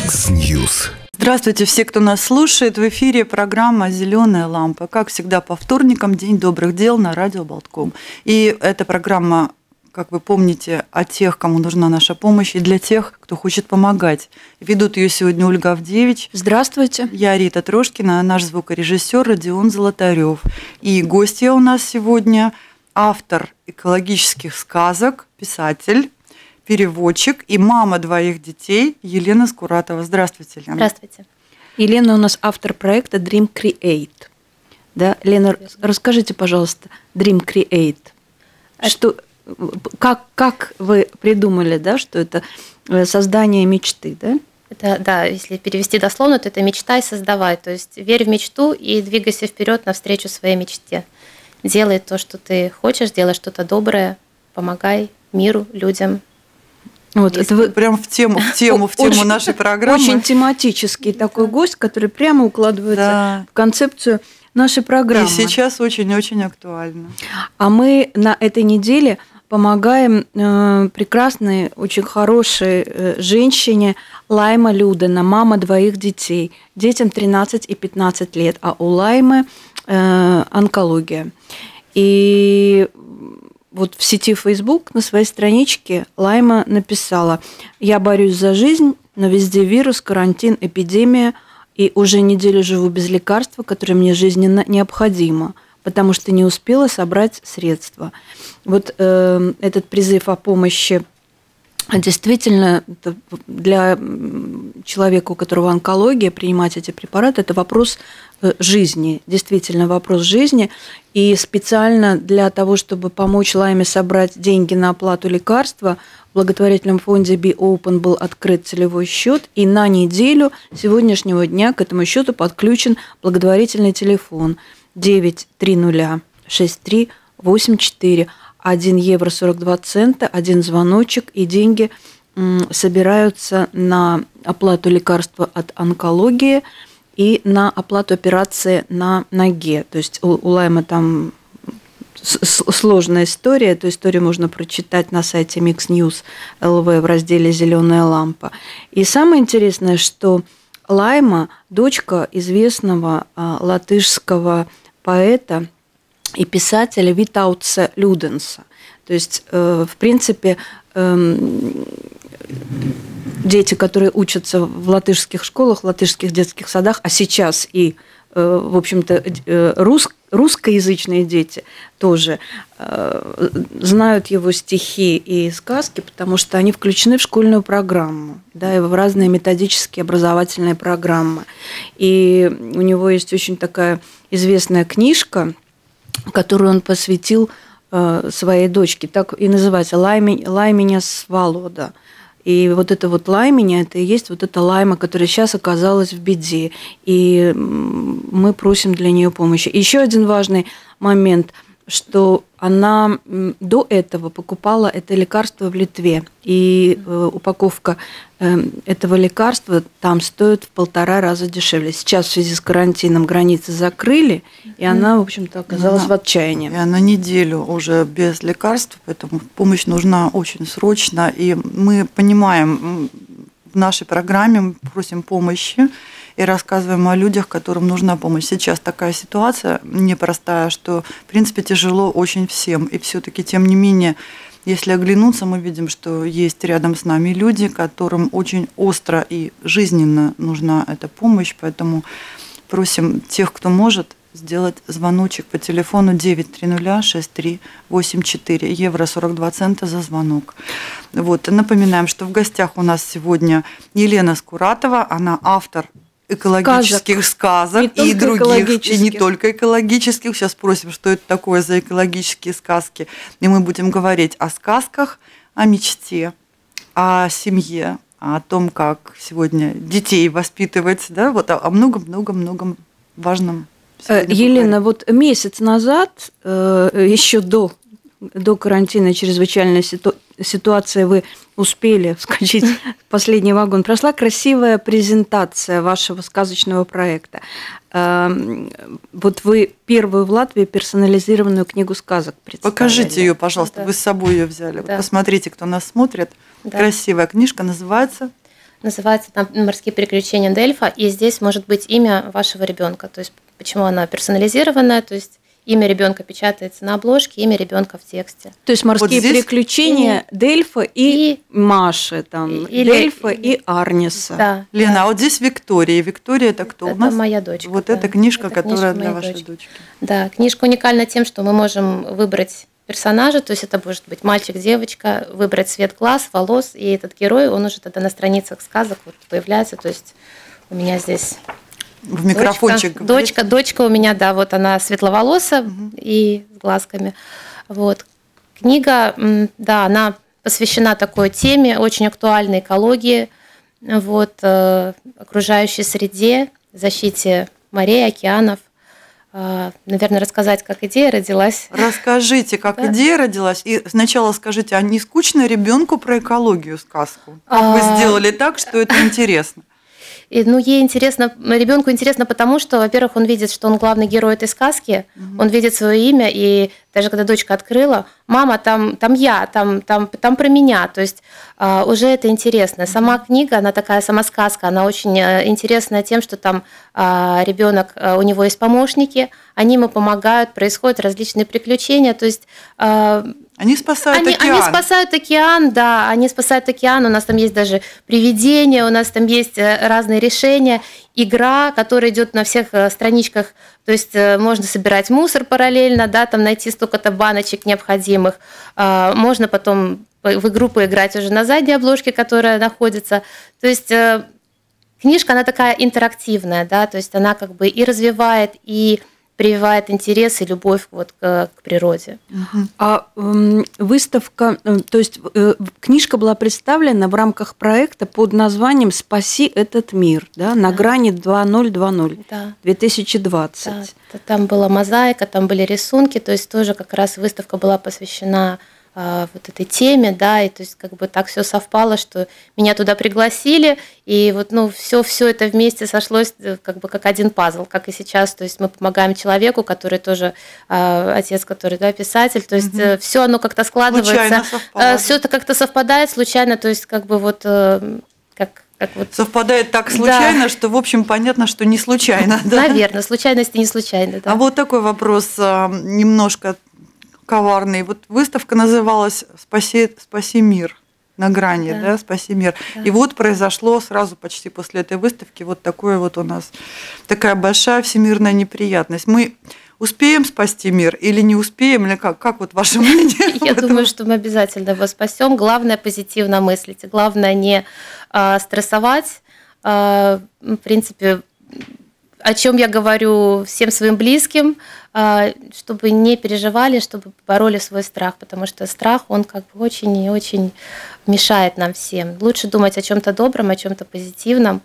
Mix News. Здравствуйте, все, кто нас слушает. В эфире программа «Зеленая лампа». Как всегда, по вторникам, День добрых дел на радио Болтком. И эта программа, как вы помните, о тех, кому нужна наша помощь, и для тех, кто хочет помогать. Ведут ее сегодня Ольга Авдевич. Здравствуйте. Я Рита Трошкина, наш звукорежиссер Родион Золотарев. И гостья у нас сегодня автор экологических сказок, писатель, переводчик и мама двоих детей Елена Скуратова. Здравствуйте, Лена. Здравствуйте. Елена у нас автор проекта Dream Create. Да, Лена, расскажите, пожалуйста, Dream Create. Что, как вы придумали, да, что это создание мечты, да? Это, да, если перевести дословно, то это мечта и создавай. То есть верь в мечту и двигайся вперед навстречу своей мечте. Делай то, что ты хочешь, делай что-то доброе, помогай миру, людям. Вот это вы прям в тему нашей программы. Очень тематический такой гость, который прямо укладывается в концепцию нашей программы. И сейчас очень-очень актуально. А мы на этой неделе помогаем прекрасной, очень хорошей женщине Лайма Людена, мама двоих детей. Детям 13 и 15 лет, а у Лаймы онкология. И вот в сети Facebook на своей страничке Лайма написала: «Я борюсь за жизнь, но везде вирус, карантин, эпидемия, и уже неделю живу без лекарства, которое мне жизненно необходимо, потому что не успела собрать средства». Вот этот призыв о помощи действительно для человека, у которого онкология, принимать эти препараты – это вопрос жизни, действительно вопрос жизни. И специально для того, чтобы помочь Лайме собрать деньги на оплату лекарства, в благотворительном фонде Be Open был открыт целевой счет, и на неделю сегодняшнего дня к этому счету подключен благотворительный телефон 930 6384. 1 евро 42 цента, один звоночек, и деньги собираются на оплату лекарства от онкологии и на оплату операции на ноге. То есть у Лаймы там сложная история. Эту историю можно прочитать на сайте Mix News LV в разделе «Зеленая лампа». И самое интересное, что Лайма – дочка известного латышского поэта и писателя Витаутса Люденса. То есть, в принципе, дети, которые учатся в латышских школах, в латышских детских садах, а сейчас и, в общем-то, русскоязычные дети тоже знают его стихи и сказки, потому что они включены в школьную программу, да, и в разные методические образовательные программы. И у него есть очень такая известная книжка, которую он посвятил своей дочке, так и называется «Лайминя Свалода». И вот это вот Лайминя, это и есть вот эта Лайма, которая сейчас оказалась в беде, и мы просим для нее помощи. Еще один важный момент, что она до этого покупала это лекарство в Литве, и упаковка этого лекарства там стоит в 1,5 раза дешевле. Сейчас в связи с карантином границы закрыли, и она, в общем-то, оказалась в отчаянии. И она неделю уже без лекарств, поэтому помощь нужна очень срочно, и мы понимаем, в нашей программе мы просим помощи и рассказываем о людях, которым нужна помощь. Сейчас такая ситуация непростая, что, в принципе, тяжело очень всем. И все-таки, тем не менее, если оглянуться, мы видим, что есть рядом с нами люди, которым очень остро и жизненно нужна эта помощь. Поэтому просим тех, кто может, сделать звоночек по телефону 930-6384, евро 42 цента за звонок. Вот. Напоминаем, что в гостях у нас сегодня Елена Скуратова, она автор экологических сказок и других, и не только экологических. Сейчас спросим, что это такое за экологические сказки. И мы будем говорить о сказках, о мечте, о семье, о том, как сегодня детей воспитывать, да, вот о многом-многом-многом важном. Елена, вот месяц назад, еще до карантина, чрезвычайной ситуации, вы успели вскочить в последний вагон. Прошла красивая презентация вашего сказочного проекта. Вот вы первую в Латвии персонализированную книгу сказок представили. Покажите ее, пожалуйста. Да. Вы с собой ее взяли. Да. Вот посмотрите, кто нас смотрит. Да. Красивая книжка, называется называется там «Морские приключения Дельфа», и здесь может быть имя вашего ребенка. То есть почему она персонализированная, то есть имя ребенка печатается на обложке, имя ребенка в тексте. То есть «Морские вот приключения» Дельфа и Маши, там, Дельфа и Арниса. Да, Лена, да. а вот здесь Виктория. Виктория это кто Это у нас? моя дочка. Вот да. эта книжка, Это которая книжка для моей вашей дочки. Да, книжка уникальна тем, что мы можем выбрать персонажа, то есть это может быть мальчик, девочка, выбрать цвет глаз, волос, и этот герой, он уже тогда на страницах сказок вот появляется, то есть у меня здесь В микрофончик. дочка у меня, да, вот она светловолосая и с глазками. Вот. Книга, да, она посвящена такой теме, очень актуальной экологии, вот, окружающей среде, защите морей, океанов. Наверное, рассказать, как идея родилась. Расскажите, как идея родилась. И сначала скажите, а не скучно ребенку про экологию сказку? Как вы сделали так, что это интересно? И, ну, ей интересно, ребенку интересно потому, что, во-первых, он видит, что он главный герой этой сказки, он видит свое имя, и даже когда дочка открыла, мама, там я, там про меня, то есть уже это интересно. Сама книга, она такая, сама сказка, она очень интересная тем, что там ребенок, у него есть помощники, они ему помогают, происходят различные приключения, то есть они спасают океан. Они спасают океан, да, они спасают океан. У нас там есть даже привидения, у нас там есть разные решения. Игра, которая идет на всех страничках, то есть можно собирать мусор параллельно, да, там найти столько-то баночек необходимых. Можно потом в игру поиграть уже на задней обложке, которая находится. То есть книжка, она такая интерактивная, да, то есть она как бы и развивает, и прививает интерес и любовь вот к природе. А выставка, то есть книжка была представлена в рамках проекта под названием «Спаси этот мир», да, на грани 2020, Да. 2020. Да, там была мозаика, там были рисунки, то есть тоже как раз выставка была посвящена вот этой теме, да, и то есть как бы так все совпало, что меня туда пригласили, и вот, ну, все это вместе сошлось как бы как один пазл, как и сейчас, то есть мы помогаем человеку, который тоже отец, который, да, писатель, то есть все оно как-то складывается, все это как-то совпадает случайно, то есть как бы вот как вот... Совпадает так случайно, да, что, в общем, понятно, что не случайно. Да? Наверное, случайность и не случайно. Да. А вот такой вопрос немножко коварный. Вот выставка называлась «Спаси мир» на грани, да, «Спаси мир». Да. И вот произошло сразу почти после этой выставки вот такое вот у нас, такая большая всемирная неприятность. Мы успеем спасти мир или не успеем? Или как вот ваше мнение? Я думаю, что мы обязательно его спасем. Главное позитивно мыслить, главное не стрессовать. В принципе, о чем я говорю всем своим близким, чтобы не переживали, чтобы побороли свой страх, потому что страх, он как бы очень и очень мешает нам всем. Лучше думать о чем-то добром, о чем-то позитивном,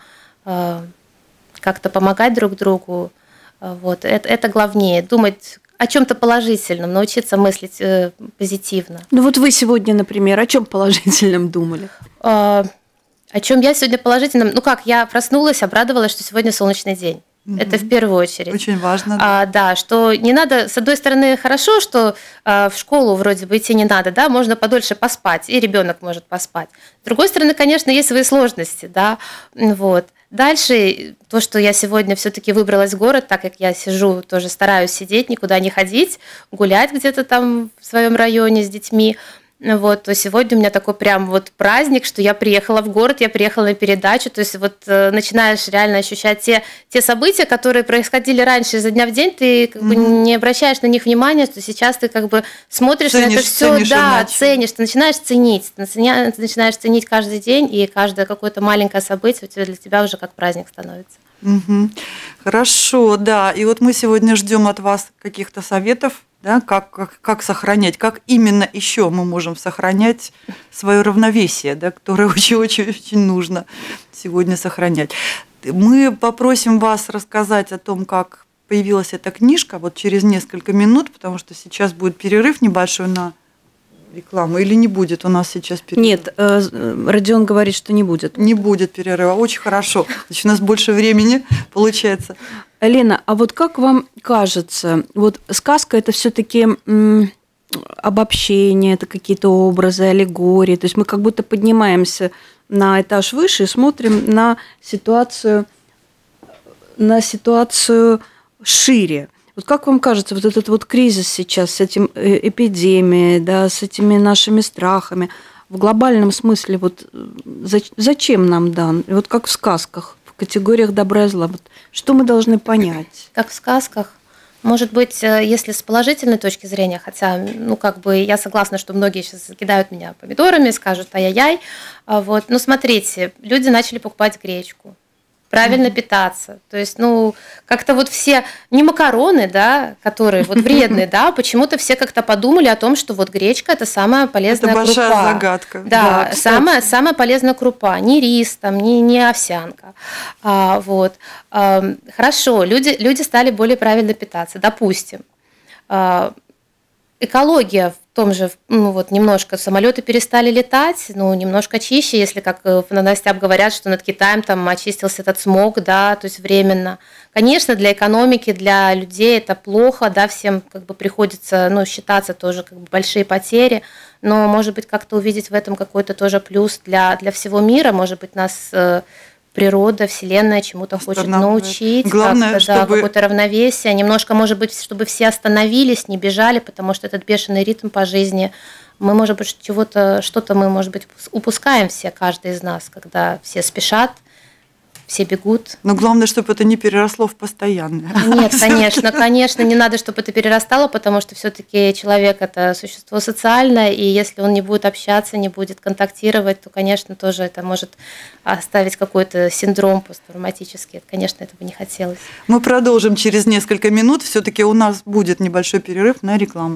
как-то помогать друг другу. Вот. Это главнее. Думать о чем-то положительном, научиться мыслить позитивно. Ну вот вы сегодня, например, о чем положительном думали? О чем я сегодня положительном? Ну как, я проснулась, обрадовалась, что сегодня солнечный день. Это в первую очередь. Очень важно. Да. Да, что не надо, с одной стороны, хорошо, что в школу вроде бы идти не надо, да, можно подольше поспать, и ребенок может поспать. С другой стороны, конечно, есть свои сложности, да, вот. Дальше то, что я сегодня все-таки выбралась в город, так как я сижу, тоже стараюсь сидеть, никуда не ходить, гулять где-то там в своем районе с детьми. Вот, то сегодня у меня такой прям вот праздник, что я приехала в город, я приехала на передачу, то есть вот начинаешь реально ощущать те события, которые происходили раньше изо дня в день, ты как бы не обращаешь на них внимания, что сейчас ты как бы смотришь на это все, да, ценишь, ты начинаешь ценить каждый день, и каждое какое-то маленькое событие для тебя уже как праздник становится. Хорошо, да, и вот мы сегодня ждем от вас каких-то советов. Да, как сохранять, как именно еще мы можем сохранять свое равновесие, да, которое очень-очень нужно сегодня сохранять. Мы попросим вас рассказать о том, как появилась эта книжка, вот через несколько минут, потому что сейчас будет перерыв небольшой на рекламу, или не будет у нас сейчас перерыв? Нет, Родион говорит, что не будет. Не будет перерыва, очень хорошо, значит, у нас больше времени получается. Лена, а вот как вам кажется, вот сказка – это все-таки обобщение, это какие-то образы, аллегории. То есть мы как будто поднимаемся на этаж выше и смотрим на ситуацию шире. Вот как вам кажется, вот этот вот кризис сейчас с этим эпидемией, да, с этими нашими страхами, в глобальном смысле, вот зачем нам дан? И вот как в сказках, в категориях добра и зла, вот что мы должны понять? Как в сказках. Может быть, если с положительной точки зрения, хотя, ну, как бы я согласна, что многие сейчас закидают меня помидорами, скажут ай-яй-яй, вот, но смотрите, люди начали покупать гречку, правильно питаться. То есть, ну, как-то вот все, не макароны, да, которые вот вредные, да, почему-то все как-то подумали о том, что вот гречка – это самая полезная крупа. Это большая загадка. Да, самая полезная крупа. Не рис, там, не овсянка. Вот. Хорошо, люди стали более правильно питаться, допустим. Экология в том же, ну вот немножко самолеты перестали летать, ну немножко чище, если как в новостях говорят, что над Китаем там очистился этот смог, да, то есть временно. Конечно, для экономики, для людей это плохо, да, всем как бы приходится, ну, считаться тоже как бы большие потери, но может быть как-то увидеть в этом какой-то тоже плюс для всего мира, может быть нас природа, Вселенная чему-то хочет научить, главное, чтобы какое-то равновесие, немножко, может быть, чтобы все остановились, не бежали, потому что этот бешеный ритм по жизни, мы, может быть, что-то мы, может быть, упускаем все, каждый из нас, когда все спешат, все бегут. Но главное, чтобы это не переросло в постоянное. Нет, конечно, не надо, чтобы это перерастало, потому что все-таки человек – это существо социальное, и если он не будет общаться, не будет контактировать, то, конечно, тоже это может оставить какой-то синдром посттравматический. Конечно, этого не хотелось. Мы продолжим через несколько минут. Все-таки у нас будет небольшой перерыв на рекламу.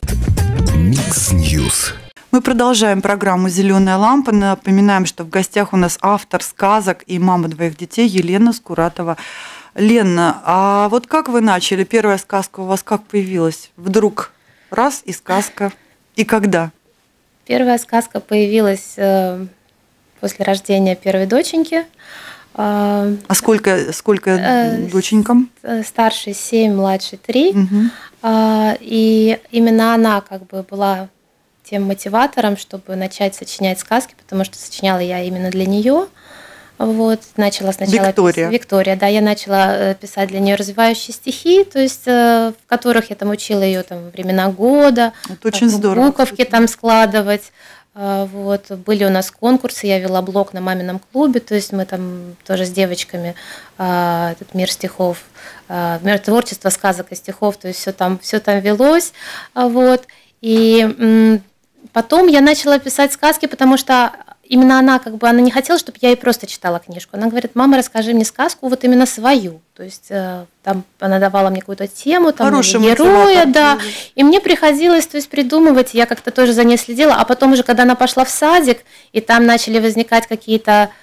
Микс Ньюс. Мы продолжаем программу «Зеленая лампа». Напоминаем, что в гостях у нас автор сказок и мама двоих детей Елена Скуратова. Лена, а вот как вы начали? Первая сказка у вас как появилась? Вдруг раз и сказка. И когда? Первая сказка появилась после рождения первой доченьки. А сколько доченькам? Старшей 7, младшей 3. Угу. И именно она как бы была тем мотиватором, чтобы начать сочинять сказки, потому что сочиняла я именно для нее. Вот, начала сначала Виктория, да, я начала писать для нее развивающие стихи, то есть в которых я там учила ее там времена года, это очень здорово, буковки там складывать. Вот, были у нас конкурсы, я вела блог на мамином клубе, то есть мы там тоже с девочками этот мир стихов, мир творчества, сказок и стихов, то есть все там велось, вот. И потом я начала писать сказки, потому что именно она не хотела, чтобы я ей просто читала книжку. Она говорит: мама, расскажи мне сказку вот именно свою. То есть там она давала мне какую-то тему, там героя, да. И мне приходилось, то есть, придумывать, я как-то тоже за ней следила. А потом уже, когда она пошла в садик, и там начали возникать какие-то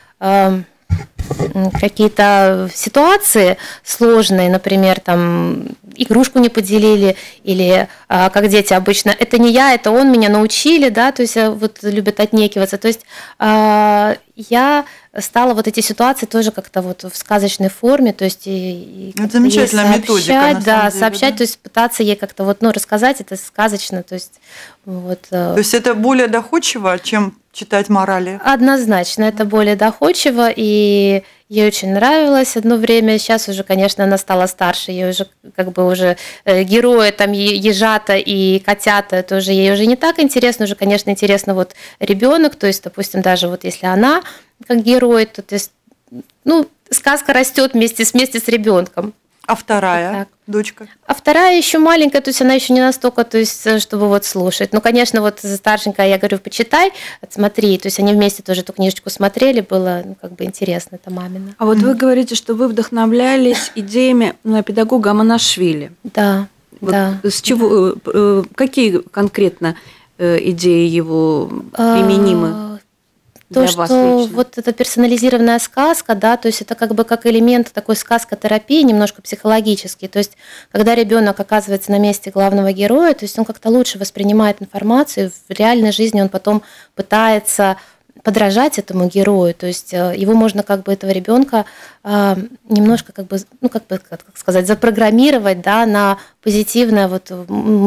ситуации сложные, например, там игрушку не поделили, или как дети обычно, это не я, это он, меня научили, да, то есть вот любят отнекиваться, то есть я стала вот эти ситуации тоже как-то вот в сказочной форме, то есть это замечательная методика, да, сообщать, то есть пытаться ей как-то вот, ну, рассказать это сказочно, то есть вот. То есть это более доходчиво, чем читать морали? Однозначно, это более доходчиво, и ей очень нравилось одно время. Сейчас уже, конечно, она стала старше, ей уже как бы уже герои, там ежата и котята, это уже ей уже не так интересно, уже, конечно, интересно вот ребенок, то есть, допустим, даже вот если она как герой, то есть, ну, сказка растет вместе с ребенком. А вторая дочка? А вторая еще маленькая, то есть она еще не настолько, то есть, чтобы вот слушать. Ну, конечно, вот старшенькая, я говорю, почитай, смотри. То есть они вместе тоже эту книжечку смотрели, было, ну, как бы интересно, это мамина. А вот вы говорите, что вы вдохновлялись идеями педагога Аманашвили. Да, вот да. С чего, какие конкретно идеи его применимы? То, что вот эта персонализированная сказка, да, то есть это как бы как элемент такой сказкотерапии, немножко психологический. То есть когда ребенок оказывается на месте главного героя, то есть он как-то лучше воспринимает информацию, в реальной жизни он потом пытается подражать этому герою, то есть его можно как бы этого ребенка немножко как бы, ну как сказать, запрограммировать, да, на позитивное вот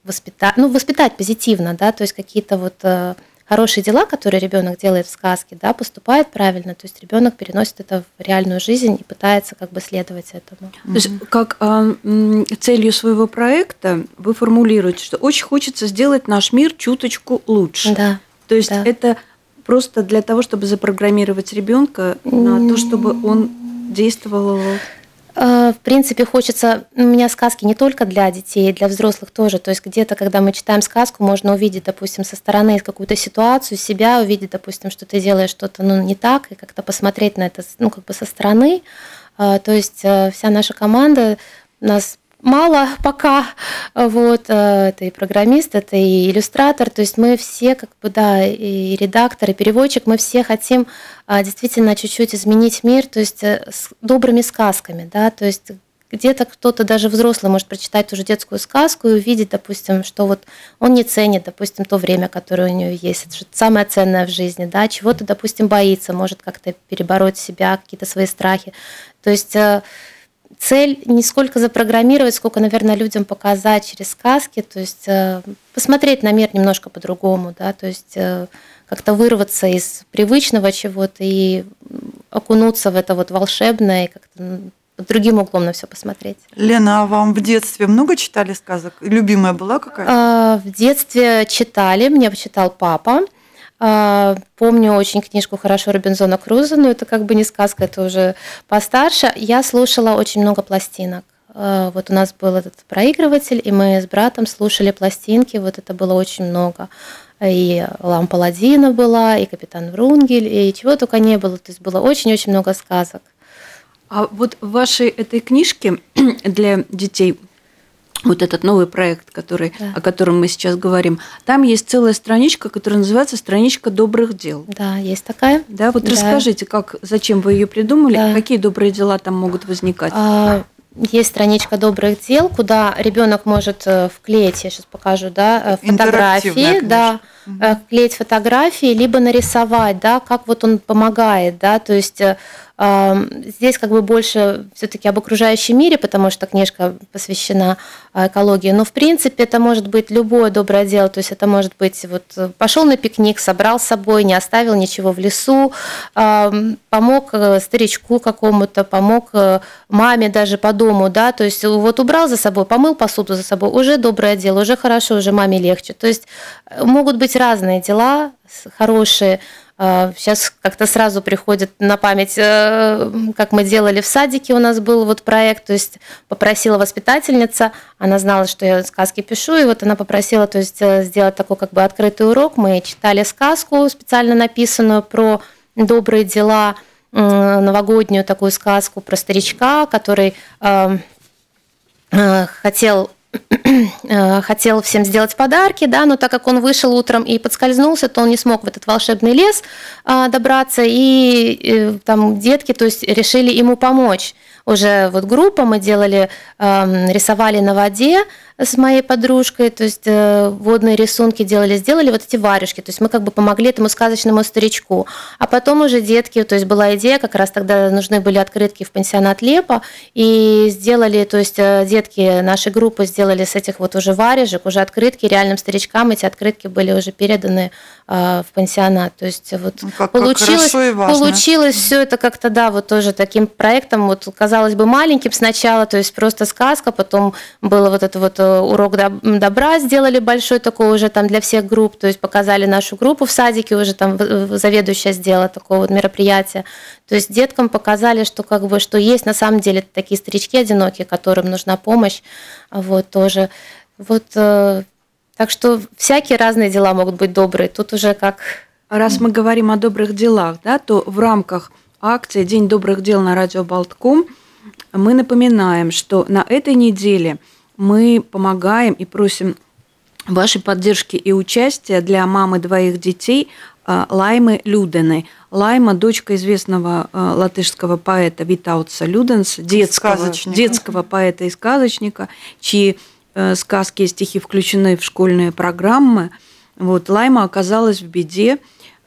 воспитать позитивно, да, то есть какие-то вот хорошие дела, которые ребенок делает в сказке, да, поступает правильно, то есть ребенок переносит это в реальную жизнь и пытается как бы следовать этому. То есть как целью своего проекта вы формулируете, что очень хочется сделать наш мир чуточку лучше. Да. То есть это просто для того, чтобы запрограммировать ребенка на то, чтобы он действовал. В принципе, хочется... У меня сказки не только для детей, для взрослых тоже. То есть где-то, когда мы читаем сказку, можно увидеть, допустим, со стороны какую-то ситуацию, себя увидеть, допустим, что ты делаешь что-то не так, и как-то посмотреть на это как бы со стороны. То есть вся наша команда, нас мало пока, вот, это и программист, это и иллюстратор, то есть мы все, как бы, да, и редактор, и переводчик, мы все хотим действительно чуть-чуть изменить мир, то есть с добрыми сказками, да, то есть где-то кто-то, даже взрослый, может прочитать ту же детскую сказку и увидеть, допустим, что вот он не ценит, допустим, то время, которое у него есть, это что-то самое ценное в жизни, да, чего-то, допустим, боится, может как-то перебороть себя, какие-то свои страхи, то есть цель не сколько запрограммировать, сколько, наверное, людям показать через сказки, то есть посмотреть на мир немножко по-другому, да, то есть как-то вырваться из привычного чего-то и окунуться в это вот волшебное, и как-то под другим углом на все посмотреть. Лена, а вам в детстве много читали сказок? Любимая была какая-то? В детстве читали, мне почитал папа. Помню очень книжку «Хорошо» Робинзона Крузо, но это как бы не сказка, это уже постарше. Я слушала очень много пластинок. Вот у нас был этот проигрыватель, и мы с братом слушали пластинки, вот это было очень много. И «Лампа Аладдина» была, и «Капитан Врунгель», и чего только не было. То есть было очень-очень много сказок. А вот в вашей этой книжке для детей, вот этот новый проект, о котором мы сейчас говорим, там есть целая страничка, которая называется «Страничка добрых дел». Да, есть такая. Да, вот расскажите, зачем вы ее придумали, какие добрые дела там могут возникать? Есть страничка добрых дел, куда ребенок может вклеить, я сейчас покажу, да, фотографии, да, вклеить фотографии, либо нарисовать, да, как вот он помогает, да, то есть здесь как бы больше все-таки об окружающем мире, потому что книжка посвящена экологии, но в принципе это может быть любое доброе дело, то есть это может быть вот пошел на пикник, собрал с собой, не оставил ничего в лесу, помог старичку какому-то, помог маме даже по дому, да, то есть вот убрал за собой, помыл посуду за собой, уже доброе дело, уже хорошо, уже маме легче, то есть могут быть разные дела, хорошие. Сейчас как-то сразу приходит на память, как мы делали в садике, у нас был вот проект, то есть попросила воспитательница, она знала, что я сказки пишу, и вот она попросила, то есть сделать такой как бы открытый урок, мы читали сказку специально написанную про добрые дела, новогоднюю такую сказку про старичка, который хотел всем сделать подарки, да, но так как он вышел утром и подскользнулся, то он не смог в этот волшебный лес добраться, и там детки, то есть решили ему помочь. Уже вот группа мы делали, рисовали на воде с моей подружкой, то есть водные рисунки сделали вот эти варежки, то есть мы как бы помогли этому сказочному старичку. А потом уже детки, то есть была идея, как раз тогда нужны были открытки в пансионат Лепо, и сделали, то есть детки нашей группы сделали с этих вот уже варежек, уже открытки реальным старичкам, эти открытки были уже переданы в пансионат. То есть вот получилось все это как-то, да, вот тоже таким проектом, вот казалось бы маленьким сначала, то есть просто сказка, потом было вот это вот урок добра, сделали большой такой уже там для всех групп, то есть показали нашу группу в садике, уже там заведующая сделала такое вот мероприятие. То есть деткам показали, что как бы, что есть на самом деле такие старички одинокие, которым нужна помощь, вот тоже. Вот так что всякие разные дела могут быть добрые. Тут уже как... Раз мы говорим о добрых делах, да, то в рамках акции «День добрых дел» на радио Болтком мы напоминаем, что на этой неделе мы помогаем и просим вашей поддержки и участия для мамы двоих детей Лаймы Людены. Лайма – дочка известного латышского поэта Витаутса Люденса, детского поэта и сказочника, чьи сказки и стихи включены в школьные программы. Вот, Лайма оказалась в беде,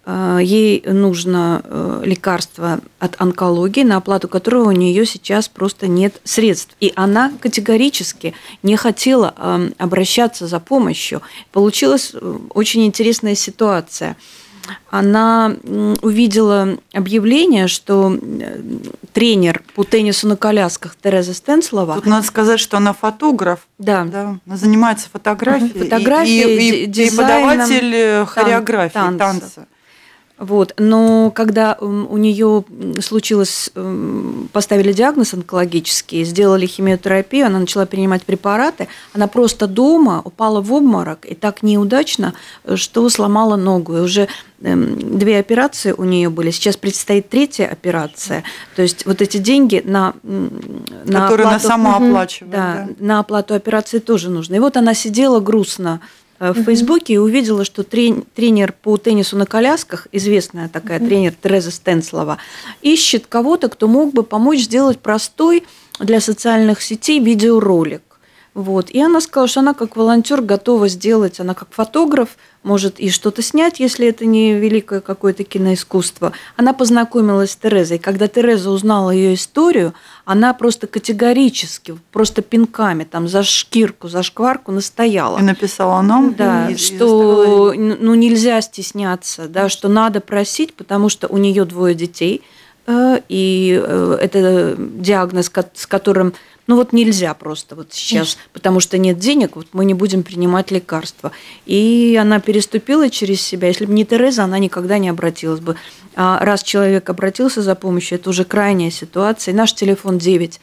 ей нужно лекарство от онкологии, на оплату которого у нее сейчас просто нет средств. И она категорически не хотела обращаться за помощью. Получилась очень интересная ситуация. Она увидела объявление, что тренер по теннису на колясках Тереза Стенслова. Тут надо сказать, что она фотограф. Да. Она занимается фотографией. Фотографией, и дизайном, преподаватель хореографии, танца. Вот. Но когда у нее случилось, поставили диагноз онкологический, сделали химиотерапию, она начала принимать препараты, она просто дома упала в обморок, и так неудачно, что сломала ногу. И уже 2 операции у нее были, сейчас предстоит 3-я операция. То есть вот эти деньги которые она сама оплачивает. Да, на оплату операции тоже нужно. И вот она сидела грустно в Фейсбуке и увидела, что тренер по теннису на колясках, известная такая тренер Тереза Стенслова, ищет кого-то, кто мог бы помочь сделать простой для социальных сетей видеоролик. Вот. И она сказала, что она как волонтер готова сделать, она как фотограф может и что-то снять, если это не великое какое-то киноискусство. Она познакомилась с Терезой. Когда Тереза узнала ее историю, она просто категорически, просто пинками там за шкирку, за шкварку настояла. И написала нам, да, что нельзя стесняться, да, что надо просить, потому что у нее 2 детей, и это диагноз, с которым нельзя просто вот сейчас, потому что нет денег, вот мы не будем принимать лекарства. И она переступила через себя. Если бы не Тереза, она никогда не обратилась бы. А раз человек обратился за помощью, это уже крайняя ситуация. И наш телефон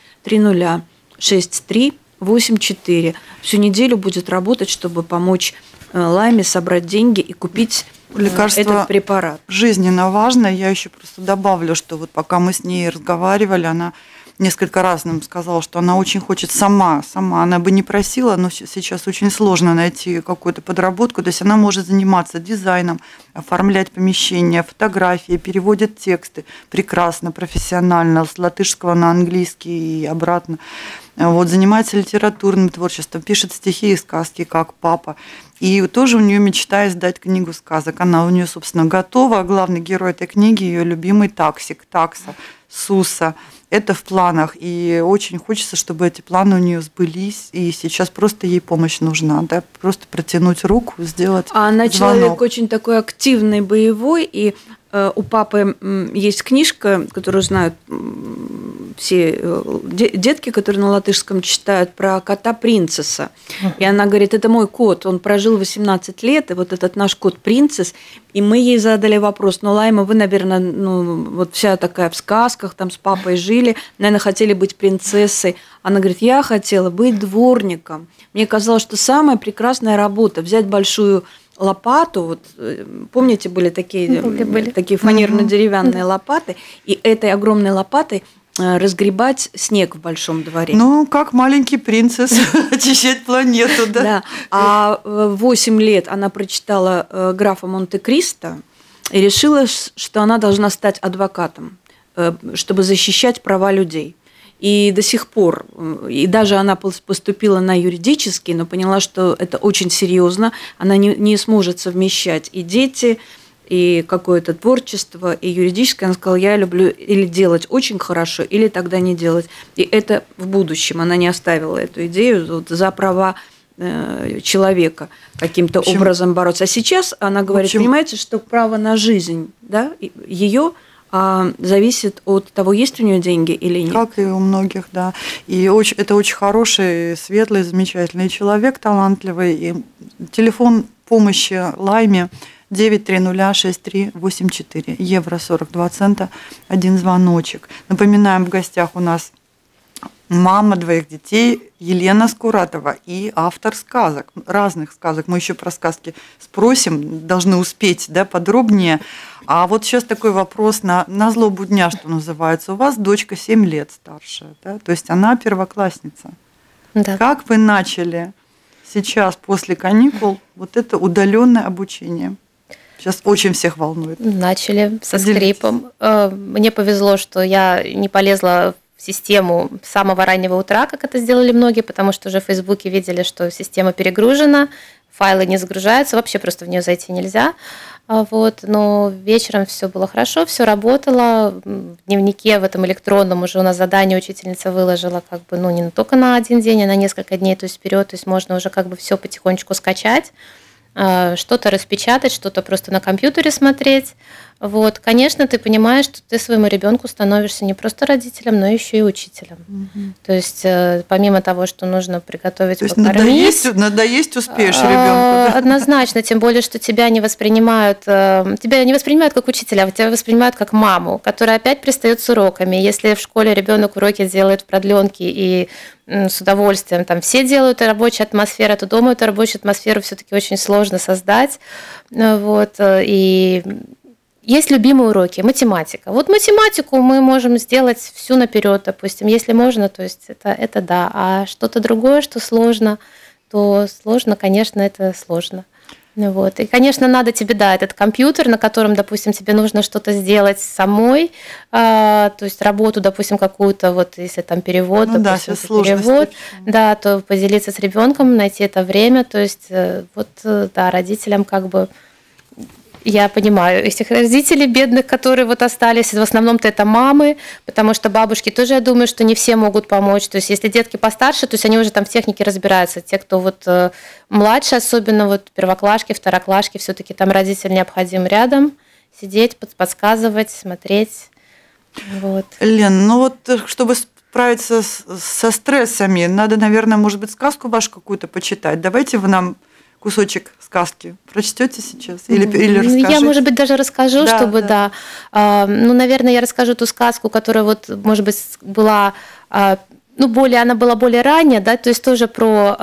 9306384. Всю неделю будет работать, чтобы помочь Лайме собрать деньги и купить лекарство этот препарат. Жизненно важно. Я еще просто добавлю, что вот пока мы с ней разговаривали, она несколько раз нам сказала, что она очень хочет сама. Она бы не просила, но сейчас очень сложно найти какую-то подработку. То есть она может заниматься дизайном, оформлять помещения, фотографии, переводит тексты прекрасно, профессионально, с латышского на английский и обратно. Вот, занимается литературным творчеством, пишет стихи и сказки, как папа. И тоже у нее мечта издать книгу сказок. Она у нее, собственно, готова. Главный герой этой книги – ее любимый таксик, такса, Суса. Это в планах, и очень хочется, чтобы эти планы у нее сбылись, и сейчас просто ей помощь нужна, да, просто протянуть руку, сделать она звонок. Человек очень такой активный, боевой, и у папы есть книжка, которую знают все детки, которые на латышском читают, про кота Принцесса. И она говорит, это мой кот, он прожил 18 лет, и вот этот наш кот Принцесс. И мы ей задали вопрос, Лайма, вы, наверное, вот вся такая в сказках, там с папой жили, наверное, хотели быть принцессой. Она говорит, я хотела быть дворником. Мне казалось, что самая прекрасная работа – взять большую лопату, вот, помните, были такие фанерно-деревянные лопаты, и этой огромной лопатой разгребать снег в большом дворе. Как маленький принцесс очищать планету, да? Да. А в 8 лет она прочитала «Графа Монте-Кристо» и решила, что она должна стать адвокатом, чтобы защищать права людей. И до сих пор, и даже она поступила на юридический, но поняла, что это очень серьезно, она не сможет совмещать и дети, и какое-то творчество, и юридическое. Она сказала, я люблю или делать очень хорошо, или тогда не делать. И это в будущем. Она не оставила эту идею за права человека каким-то образом бороться. А сейчас она говорит, понимаете, что право на жизнь, да, ее зависит от того, есть у нее деньги или нет. Как и у многих, да. И это очень хороший, светлый, замечательный человек, талантливый. И телефон помощи Лайме 9306384, евро 42 цента, 1 звоночек. Напоминаем, в гостях у нас мама 2 детей Елена Скуратова и автор сказок, разных сказок. Мы еще про сказки спросим, должны успеть, да, подробнее. А вот сейчас такой вопрос на злобу дня, что называется. У вас дочка 7 лет старшая, да? То есть она первоклассница. Да. Как вы начали сейчас после каникул вот это удаленное обучение? Сейчас очень всех волнует. Начали со скрипом. Мне повезло, что я не полезла в систему с самого раннего утра, как это сделали многие, потому что уже в Фейсбуке видели, что система перегружена. файлы не загружаются, вообще просто в нее зайти нельзя. Вот, но вечером все было хорошо, все работало. В дневнике в этом электронном уже у нас задание учительница выложила как бы, ну, не только на один день, а на несколько дней, то есть вперед, то есть можно уже как бы все потихонечку скачать, что-то распечатать, что-то просто на компьютере смотреть. Вот, конечно, ты понимаешь, что ты своему ребенку становишься не просто родителем, но еще и учителем. То есть помимо того, что нужно приготовить, то есть покормить, надоесть успеешь ребенку. Однозначно, тем более, что тебя не воспринимают как учителя, а тебя воспринимают как маму, которая опять пристает с уроками. Если в школе ребенок уроки делает в продленке и с удовольствием, там все делают рабочую атмосферу, то дома эту рабочую атмосферу все-таки очень сложно создать. Вот, и есть любимые уроки, математика. Вот математику мы можем сделать всю наперед, допустим, если можно, то есть это да. А что-то другое, что сложно, то сложно, конечно, это сложно. Вот. И, конечно, надо тебе, да, этот компьютер, на котором, допустим, тебе нужно что-то сделать самой, то есть работу, допустим, какую-то, вот если там перевод, ну, допустим, да, перевод, да, то поделиться с ребенком, найти это время, то есть вот, да, родителям как бы. Я понимаю этих родителей бедных, которые вот остались, в основном-то это мамы, потому что бабушки тоже, я думаю, что не все могут помочь. То есть если детки постарше, то есть они уже там в технике разбираются. Те, кто вот младше, особенно вот первоклашки, второклашки, все-таки там родитель необходим рядом, сидеть, подсказывать, смотреть. Вот. Лен, ну вот чтобы справиться со стрессами, надо, наверное, может быть, сказку вашу какую-то почитать. Давайте вы нам кусочек сказки прочтете сейчас или расскажете? Я, может быть, даже расскажу, да, чтобы, да. Ну, наверное, я расскажу ту сказку, которая вот, может быть, была, ну, она была более ранняя, да, то есть тоже про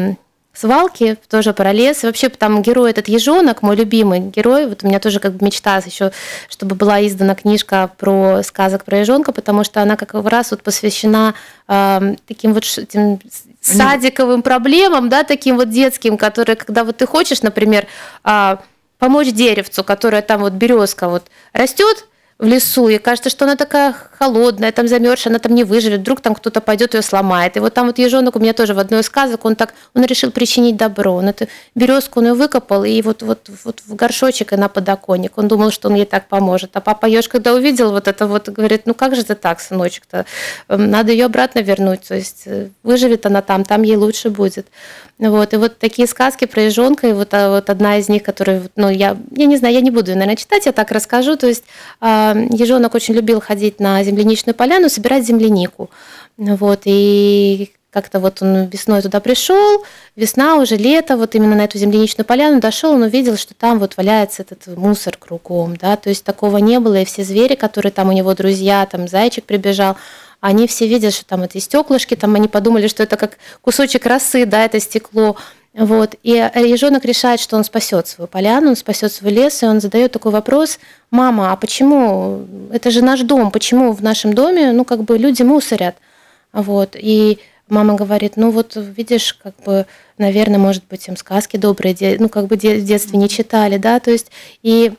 свалки, тоже про лес. И вообще там герой этот ежонок, мой любимый герой. Вот у меня тоже как бы мечта еще, чтобы была издана книжка про сказок про ежонка, потому что она как раз вот посвящена таким вот садиковым проблемам, да, таким вот детским, которые, когда вот ты хочешь, например, помочь деревцу, которая там вот березка вот растет в лесу, и кажется, что она такая холодная, там замерзшая, она там не выживет, вдруг там кто-то пойдет ее сломает. И вот там вот ежонок у меня тоже в одной из сказок, он решил причинить добро. Он эту березку он ее выкопал, и вот в горшочек и на подоконник. Он думал, что он ей так поможет. А папа еж, когда увидел вот это вот, говорит, ну как же это так, сыночек-то? Надо ее обратно вернуть. То есть выживет она там ей лучше будет. Вот. И вот такие сказки про ежонка, и вот одна из них, которая, ну, я не знаю, я не буду ее, наверное, читать, я так расскажу. То есть ежонок очень любил ходить на земляничную поляну, собирать землянику. Вот. И как-то вот он весной туда пришел, весна, уже лето, вот именно на эту земляничную поляну дошел, он увидел, что там вот валяется этот мусор кругом, да, то есть такого не было, и все звери, которые там у него друзья, там зайчик прибежал, они все видят, что там эти стеклышки, там они подумали, что это как кусочек росы, да, это стекло. Вот. И ежонок решает, что он спасет свою поляну, он спасет свой лес, и он задает такой вопрос: мама, а почему, это же наш дом, почему в нашем доме, ну, как бы люди мусорят? Вот. И мама говорит, ну, вот видишь, как бы, наверное, может быть, им сказки добрые, ну, как бы в детстве не читали, да, то есть, и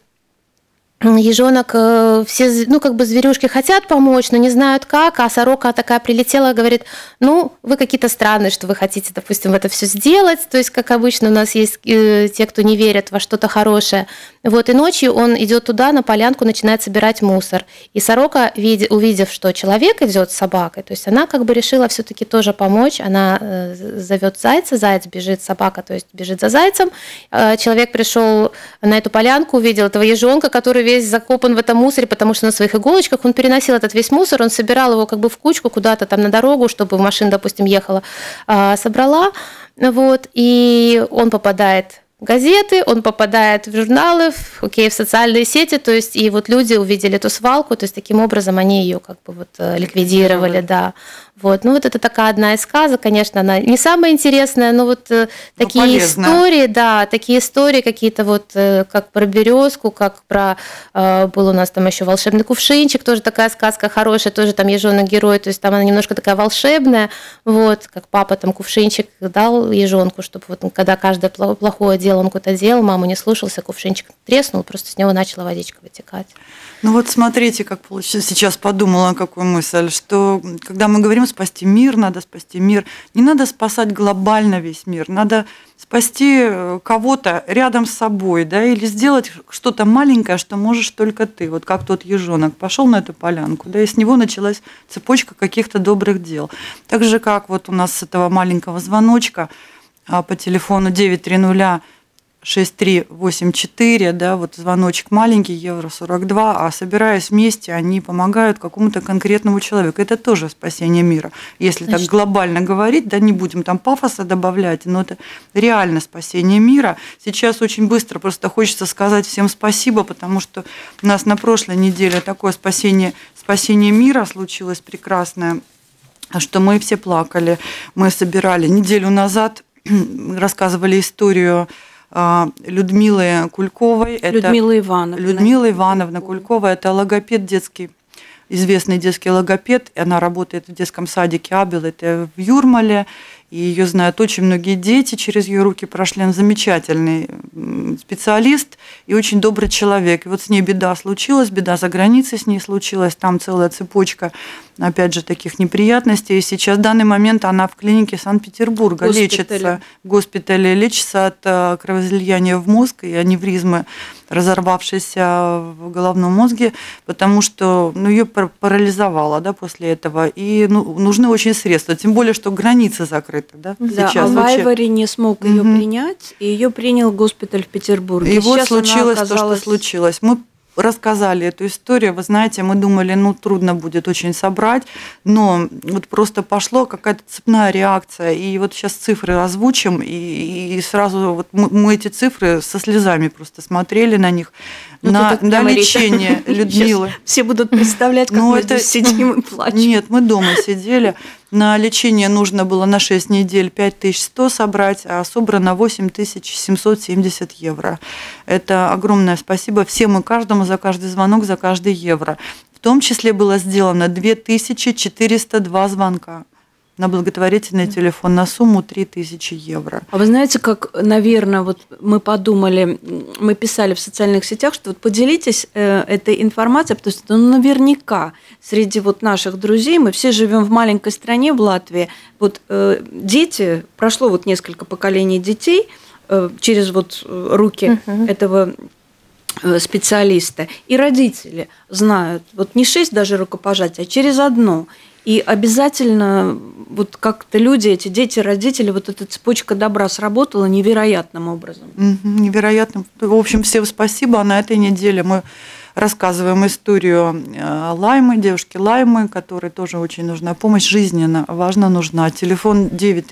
ежонок, все, ну, как бы зверюшки хотят помочь, но не знают как, а сорока такая прилетела, говорит, ну, вы какие-то странные, что вы хотите, допустим, это все сделать, то есть, как обычно, у нас есть те, кто не верят во что-то хорошее. Вот, и ночью он идет туда, на полянку, начинает собирать мусор. И сорока, увидев, что человек идет с собакой, то есть она как бы решила все-таки тоже помочь, она зовет зайца, заяц бежит, собака, то есть бежит за зайцем. Человек пришел на эту полянку, увидел этого ежонка, который весь закопан в этом мусоре, потому что на своих иголочках он переносил этот весь мусор, он собирал его как бы в кучку куда-то там на дорогу, чтобы машина, допустим, ехала, собрала, вот, и он попадает в газеты, он попадает в журналы, в социальные сети, то есть, и вот люди увидели эту свалку, то есть, таким образом они ее как бы вот ликвидировали, да. Вот. Ну, вот это такая одна из сказок, конечно, она не самая интересная, но вот такие полезная истории, да, такие истории какие-то вот, как про березку, как про, был у нас там еще волшебный кувшинчик, тоже такая сказка хорошая, тоже там ежонок герой, то есть там она немножко такая волшебная, вот, как папа там кувшинчик дал ежонку, чтобы вот когда каждое плохое дело делал, он куда-то делал, маму не слушался, кувшинчик треснул, просто с него начала водичка вытекать. Ну вот смотрите, как получилось. Сейчас подумала, какую мысль, что когда мы говорим спасти мир, не надо спасать глобально весь мир, надо спасти кого-то рядом с собой, да, или сделать что-то маленькое, что можешь только ты. Вот как тот ежонок пошел на эту полянку, да, и с него началась цепочка каких-то добрых дел. Так же, как вот у нас с этого маленького звоночка по телефону 930 6384, да, вот звоночек маленький, евро 42, а собираясь вместе, они помогают какому-то конкретному человеку. Это тоже спасение мира. Если так глобально говорить, да, не будем там пафоса добавлять, но это реально спасение мира. Сейчас очень быстро просто хочется сказать всем спасибо, потому что у нас на прошлой неделе такое спасение мира случилось прекрасное, что мы все плакали. Мы собирали неделю назад, рассказывали историю Людмилы Кульковой. Людмила Ивановна Кулькова. Это логопед детский, известный детский логопед. Она работает в детском садике Абел, это в Юрмале. И ее знают очень многие дети, через ее руки прошли. Она замечательный специалист и очень добрый человек. И вот с ней беда случилась, беда за границей с ней случилась. Там целая цепочка, опять же, таких неприятностей. И сейчас в данный момент она в клинике Санкт-Петербурга лечится. В госпитале лечится от кровоизлияния в мозг и аневризмы, разорвавшейся в головном мозге, потому что ее парализовало, да, после этого. И нужны очень средства, тем более, что границы закрыты. Да, а Вайвари не смог ее принять, и ее принял госпиталь в Петербурге. И вот случилось то, что случилось. Мы рассказали эту историю, вы знаете, мы думали, трудно будет очень собрать, но вот просто пошло какая-то цепная реакция, и вот сейчас цифры озвучим, и сразу вот мы эти цифры со слезами просто смотрели на них, на лечение Людмилы. Сейчас все будут представлять, как мы здесь сидим и плачем. Нет, мы дома сидели. На лечение нужно было на 6 недель 5100 собрать, а собрано 8770 евро. Это огромное спасибо всем и каждому за каждый звонок, за каждый евро. В том числе было сделано 2402 звонка на благотворительный телефон на сумму 3000 евро. А вы знаете, как, наверное, вот мы подумали, мы писали в социальных сетях, что вот поделитесь этой информацией, потому что наверняка среди вот наших друзей, мы все живем в маленькой стране, в Латвии, вот дети, прошло вот несколько поколений детей через вот руки этого специалиста, и родители знают, вот не 6 даже рукопожатий, а через одно. И обязательно вот как-то люди, эти дети, родители, вот эта цепочка добра сработала невероятным образом. Невероятным. В общем, всем спасибо. На этой неделе мы рассказываем историю Лаймы, девушки Лаймы, которой тоже очень нужна помощь, жизненно важно нужна. Телефон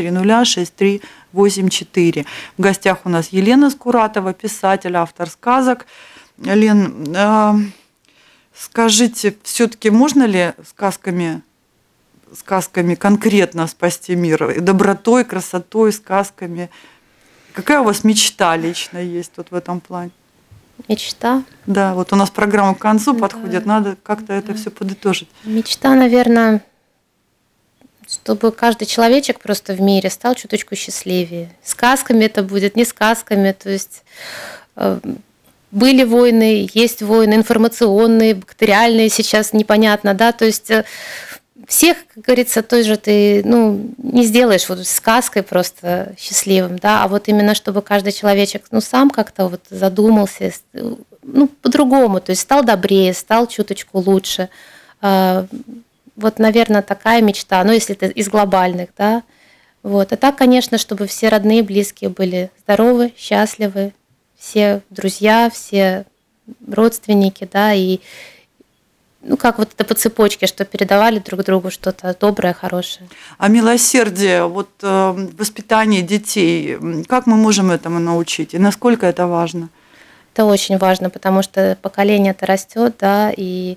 930-6384. В гостях у нас Елена Скуратова, писатель, автор сказок. Лен, скажите, все-таки можно ли сказками конкретно спасти мир? И добротой, красотой, сказками. Какая у вас мечта лично есть вот в этом плане? Мечта? Да, вот у нас программа к концу подходит, надо как-то это все подытожить. Мечта, наверное, чтобы каждый человечек просто в мире стал чуточку счастливее. Сказками это будет, не сказками, то есть были войны, есть войны информационные, бактериальные, сейчас непонятно, да, то есть всех, как говорится, той же ты не сделаешь вот сказкой просто счастливым, да, а вот именно чтобы каждый человечек сам как-то вот задумался, по-другому, то есть стал добрее, стал чуточку лучше. Вот, наверное, такая мечта, если это из глобальных, да. Вот. А так, конечно, чтобы все родные, близкие были здоровы, счастливы, все друзья, все родственники, да, и как вот это по цепочке, что передавали друг другу что-то доброе, хорошее. А милосердие, вот воспитание детей, как мы можем этому научить? И насколько это важно? Это очень важно, потому что поколение-то растет, да, и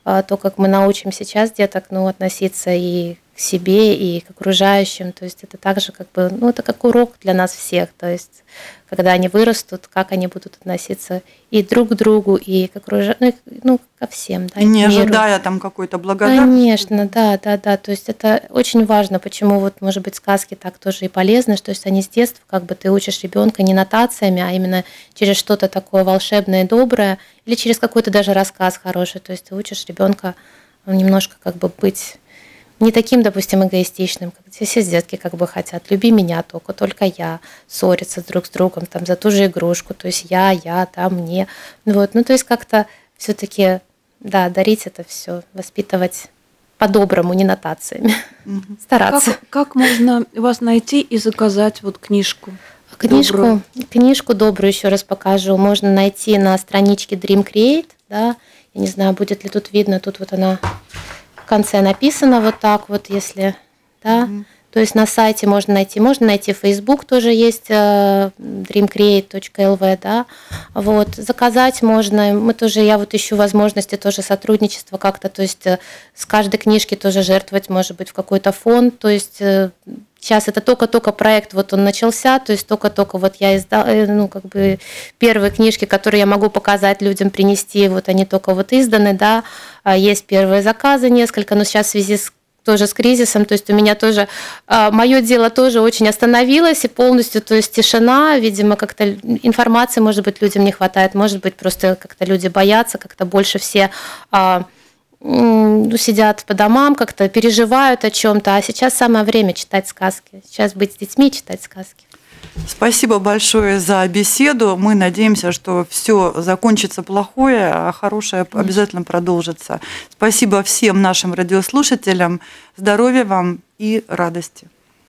то, как мы научим сейчас деток, ну, относиться и к себе, и к окружающим. То есть это также как бы, ну, это как урок для нас всех. То есть когда они вырастут, как они будут относиться и друг к другу, и к окружающим, ну, ко всем. Да, и не к миру. ожидая там какой-то благодарности. Конечно, да. То есть это очень важно, почему вот, может быть, сказки так тоже и полезны, что есть они с детства, как бы ты учишь ребенка не нотациями, а именно через что-то такое волшебное и доброе, или через какой-то даже рассказ хороший. То есть ты учишь ребенка немножко как бы быть не таким, допустим, эгоистичным, как все детки как бы хотят. Люби меня только я, ссориться друг с другом там, за ту же игрушку. То есть я, там, мне. Вот. Ну, то есть как-то все-таки, да, дарить это все, воспитывать по-доброму, не нотациями. Стараться. Как можно вас найти и заказать вот книжку? Книжку добрую еще раз покажу. Можно найти на страничке Dream Create. Да? Я не знаю, будет ли тут видно. Тут вот она в конце написано вот так вот, если, да. То есть на сайте можно найти Facebook тоже есть, dreamcreate.lv, да. Вот, заказать можно, я вот ищу возможности тоже сотрудничества как-то, то есть с каждой книжки тоже жертвовать, может быть, в какой-то фонд, то есть сейчас это только проект, вот он начался, то есть только вот я издала, ну, как бы первые книжки, которые я могу показать людям, принести, вот они только вот изданы, да, есть первые заказы несколько, но сейчас в связи тоже с кризисом, то есть у меня тоже, мое дело тоже очень остановилось и полностью, то есть тишина, видимо, как-то информации, может быть, людям не хватает, может быть, просто как-то люди боятся, как-то больше все сидят по домам, как-то переживают о чем-то, а сейчас самое время читать сказки, сейчас быть с детьми и читать сказки. Спасибо большое за беседу. Мы надеемся, что все закончится плохое, а хорошее обязательно продолжится. Спасибо всем нашим радиослушателям. Здоровья вам и радости.